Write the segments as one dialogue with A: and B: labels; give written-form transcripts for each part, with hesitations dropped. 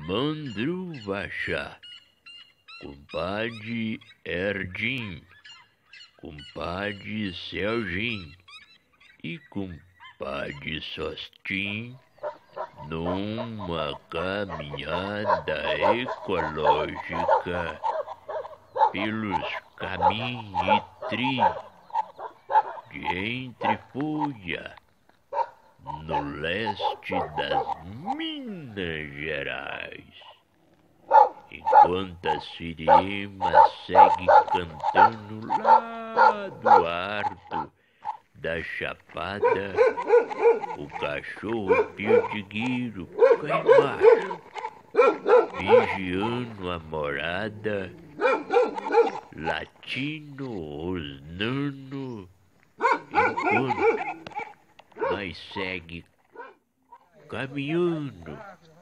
A: Mandruvacha, compadre Erdim, compadre Serginho e compadre Sostim numa caminhada ecológica pelos caminhos e trilhos de Entre Folha, no leste das Minas Gerais. Enquanto a sirema segue cantando lá do alto da chapada, o cachorro perdigueiro cá embaixo, vigiando a morada, latindo, rosnando, enquanto nós segue caminhando,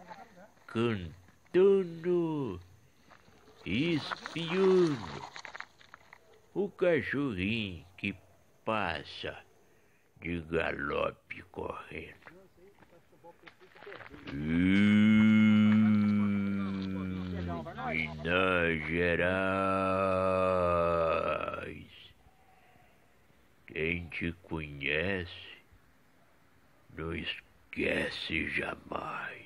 A: cantando e espiando o cachorrinho que passa de galope correndo. Minas Gerais, quem te conhece não esquece jamais.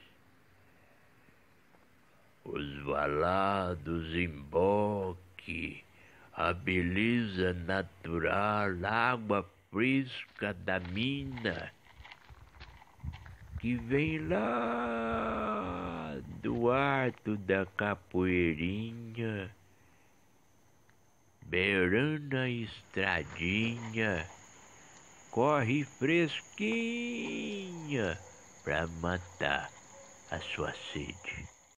A: Os valados emboque, a beleza natural, a água fresca da mina, que vem lá do alto da capoeirinha, beirando a estradinha, corre fresquinha pra matar a sua sede.